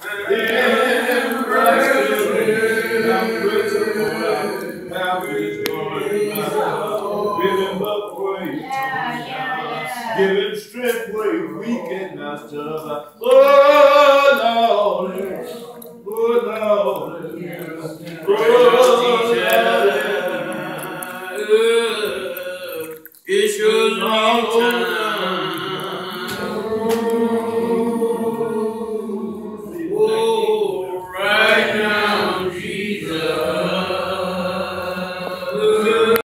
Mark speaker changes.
Speaker 1: In Christ to live. How principle how His glory. Give Him up where you give Him strength where you're weak and master. Oh Lord, oh Lord, oh